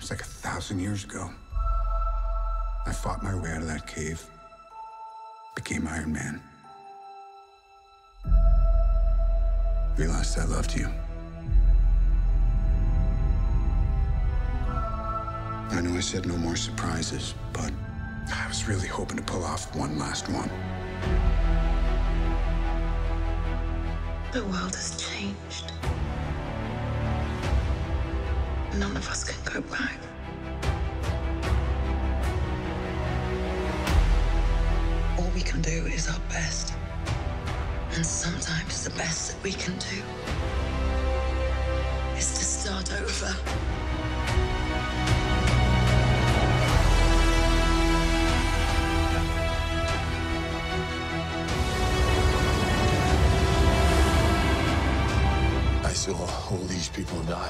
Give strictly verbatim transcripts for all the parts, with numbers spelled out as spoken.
was like a thousand years ago. I fought my way out of that cave, became Iron Man. Realized I loved you. I know I said no more surprises, but I was really hoping to pull off one last one. The world has changed. None of us can go back. All we can do is our best. And sometimes the best that we can do is to start over. I saw all these people die.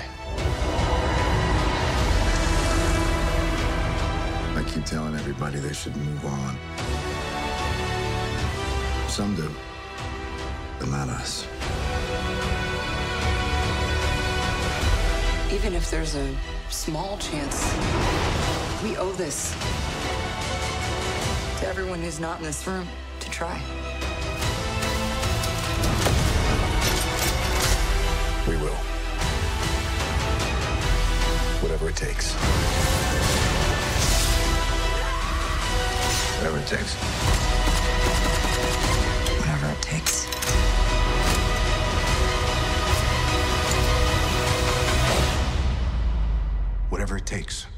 I keep telling everybody they should move on. Some do, but not us. Even if there's a small chance, we owe this to everyone who's not in this room to try. We will. Whatever it takes. Whatever it takes. Whatever it takes. Whatever it takes.